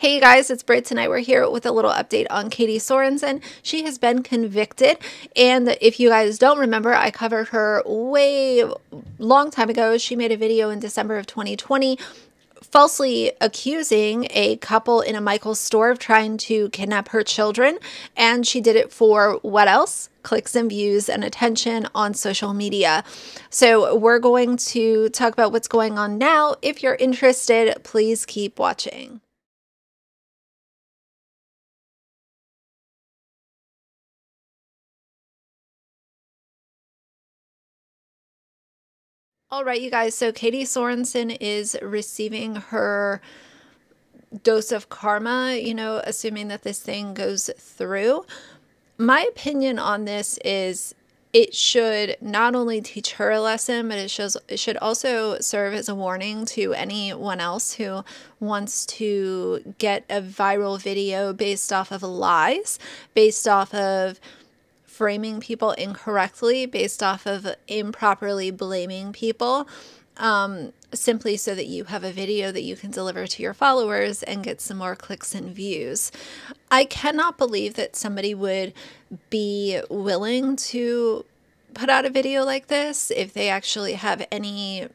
Hey guys, it's Britt. Tonight we're here with a little update on Katie Sorensen. She has been convicted, and if you guys don't remember, I covered her way long time ago. She made a video in December of 2020 falsely accusing a couple in a Michaels store of trying to kidnap her children, and she did it for what else? Clicks and views and attention on social media. So we're going to talk about what's going on now. If you're interested, please keep watching. All right, you guys, so Katie Sorensen is receiving her dose of karma, assuming that this thing goes through. My opinion on this is it should not only teach her a lesson, but it should also serve as a warning to anyone else who wants to get a viral video based off of lies, based off of framing people incorrectly, based off of improperly blaming people, simply so that you have a video that you can deliver to your followers and get some more clicks and views. I cannot believe that somebody would be willing to put out a video like this if they actually have any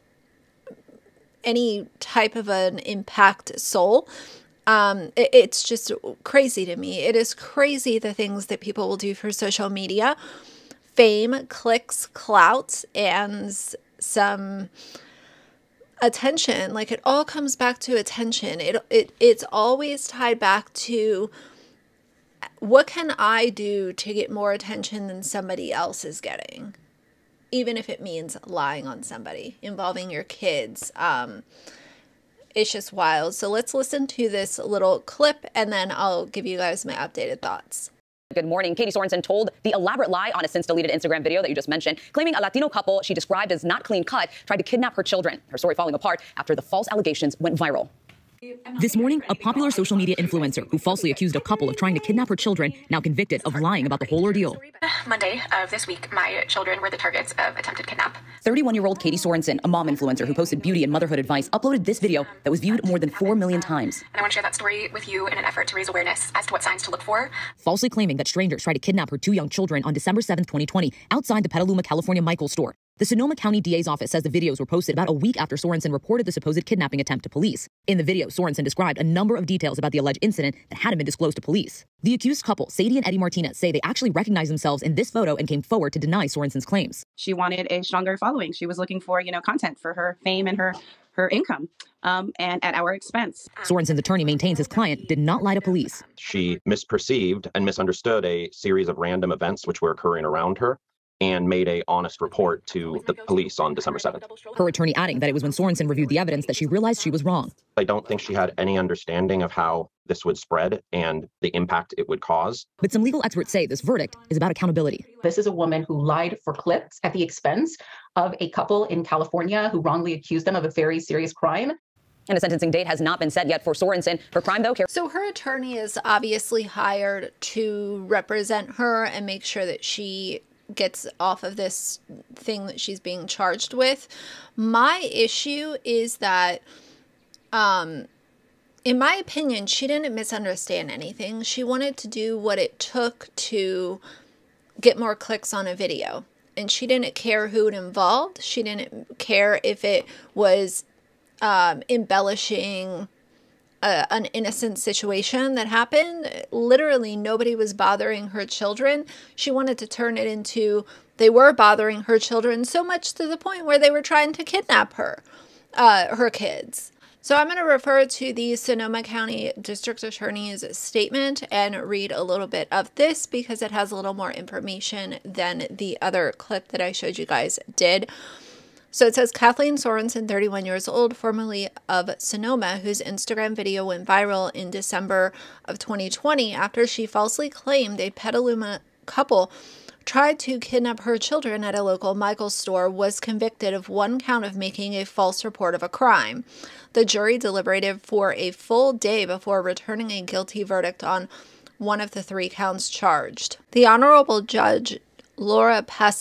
type of an impact soul. It's just crazy to me. It is crazy the things that people will do for social media. Fame, clicks, clout, and some attention. Like, it all comes back to attention. It's always tied back to what can I do to get more attention than somebody else is getting, even if it means lying on somebody, involving your kids. It's just wild. So let's listen to this little clip, and then I'll give you guys my updated thoughts. Good morning. Katie Sorensen told the elaborate lie on a since-deleted Instagram video that you just mentioned, claiming a Latino couple she described as not clean cut tried to kidnap her children. Her story falling apart after the false allegations went viral. This morning, a popular social media influencer who falsely accused a couple of trying to kidnap her children, now convicted of lying about the whole ordeal. Monday of this week, my children were the targets of attempted kidnap. 31-year-old Katie Sorensen, a mom influencer who posted beauty and motherhood advice, uploaded this video that was viewed more than 4 million times. And I want to share that story with you in an effort to raise awareness as to what signs to look for. Falsely claiming that strangers tried to kidnap her 2 young children on December 7, 2020, outside the Petaluma, California Michaels store. The Sonoma County DA's office says the videos were posted about a week after Sorensen reported the supposed kidnapping attempt to police. In the video, Sorensen described a number of details about the alleged incident that hadn't been disclosed to police. The accused couple, Sadie and Eddie Martinez, say they actually recognized themselves in this photo and came forward to deny Sorensen's claims. She wanted a stronger following. She was looking for, content for her fame and her income, and at our expense. Sorensen's attorney maintains his client did not lie to police. She misperceived and misunderstood a series of random events which were occurring around her, and made a honest report to the police on December 7th. Her attorney adding that it was when Sorensen reviewed the evidence that she realized she was wrong. I don't think she had any understanding of how this would spread and the impact it would cause. But some legal experts say this verdict is about accountability. This is a woman who lied for clicks at the expense of a couple in California who wrongly accused them of a very serious crime. And a sentencing date has not been set yet for Sorensen. Her crime, though, So her attorney is obviously hired to represent her and make sure that she gets off of this thing that she's being charged with. My issue is that, in my opinion, she didn't misunderstand anything. She wanted to do what it took to get more clicks on a video. And she didn't care who it involved. She didn't care if it was embellishing an innocent situation that happened. Literally nobody was bothering her children. She wanted to turn it into they were bothering her children, so much to the point where they were trying to kidnap her kids. So I'm going to refer to the Sonoma County District Attorney's statement and read a little bit of this because it has a little more information than the other clip that I showed you guys did. So it says, Kathleen Sorensen, 31 years old, formerly of Sonoma, whose Instagram video went viral in December of 2020 after she falsely claimed a Petaluma couple tried to kidnap her children at a local Michaels store, was convicted of one count of making a false report of a crime. The jury deliberated for a full day before returning a guilty verdict on one of the 3 counts charged. The Honorable Judge Laura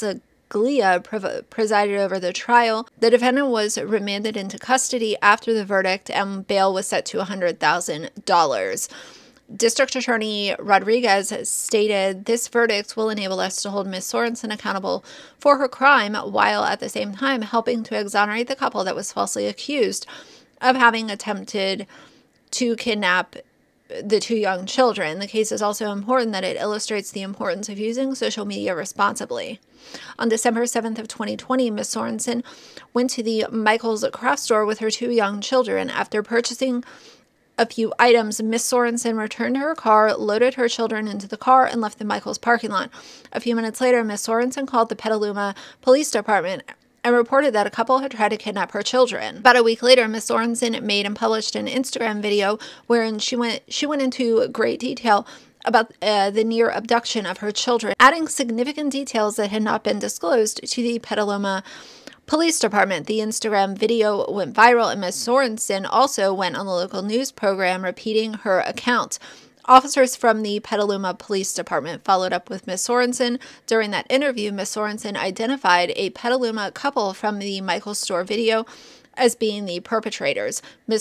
Broglia presided over the trial. The defendant was remanded into custody after the verdict, and bail was set to $100,000. District Attorney Rodriguez stated, "This verdict will enable us to hold Ms. Sorensen accountable for her crime while at the same time helping to exonerate the couple that was falsely accused of having attempted to kidnap the 2 young children. The case is also important that it illustrates the importance of using social media responsibly." On December 7th of 2020, Ms. Sorensen went to the Michaels craft store with her 2 young children. After purchasing a few items, Ms. Sorensen returned to her car, loaded her children into the car, and left the Michaels parking lot. A few minutes later, Ms. Sorensen called the Petaluma Police Department and reported that a couple had tried to kidnap her children. About a week later, Ms. Sorensen made and published an Instagram video wherein she went into great detail about the near abduction of her children, adding significant details that had not been disclosed to the Petaluma Police Department. The Instagram video went viral, and Ms. Sorensen also went on the local news program repeating her account. Officers from the Petaluma Police Department followed up with Ms. Sorensen. During that interview, Ms. Sorensen identified a Petaluma couple from the Michaels store video as being the perpetrators. Ms.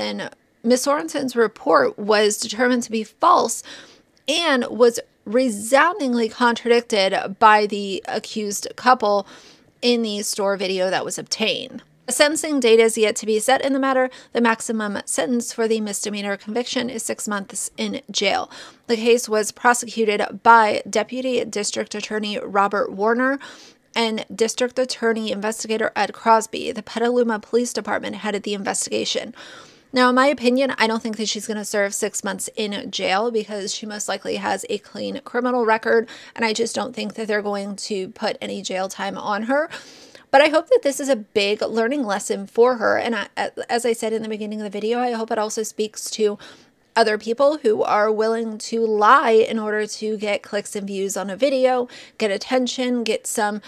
Sorensen's report was determined to be false and was resoundingly contradicted by the accused couple in the store video that was obtained. A sentencing date is yet to be set in the matter. The maximum sentence for the misdemeanor conviction is 6 months in jail. The case was prosecuted by Deputy District Attorney Robert Warner and District Attorney Investigator Ed Crosby. The Petaluma Police Department headed the investigation. Now, in my opinion, I don't think that she's going to serve 6 months in jail because she most likely has a clean criminal record, and I just don't think that they're going to put any jail time on her. But I hope that this is a big learning lesson for her, and as I said in the beginning of the video, I hope it also speaks to other people who are willing to lie in order to get clicks and views on a video, get attention, get some,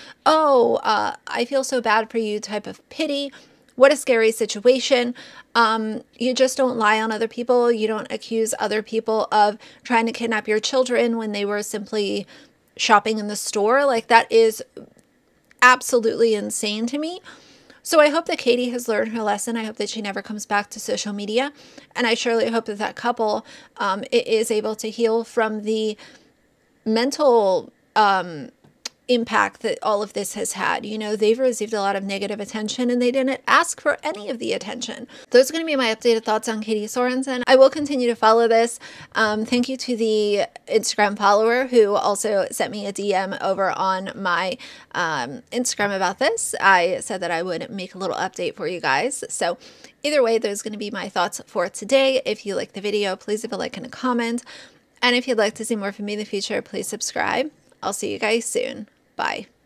I feel so bad for you type of pity. What a scary situation. You just don't lie on other people. You don't accuse other people of trying to kidnap your children when they were simply shopping in the store. Like, that is absolutely insane to me. So I hope that Katie has learned her lesson. I hope that she never comes back to social media. And I surely hope that that couple is able to heal from the mental impact that all of this has had. You know, they've received a lot of negative attention and they didn't ask for any of the attention. Those are going to be my updated thoughts on Katie Sorensen. I will continue to follow this. Thank you to the Instagram follower who also sent me a DM over on my Instagram about this. I said that I would make a little update for you guys. So either way, those are going to be my thoughts for today. If you like the video, please leave a like and a comment. And if you'd like to see more from me in the future, please subscribe. I'll see you guys soon. Bye.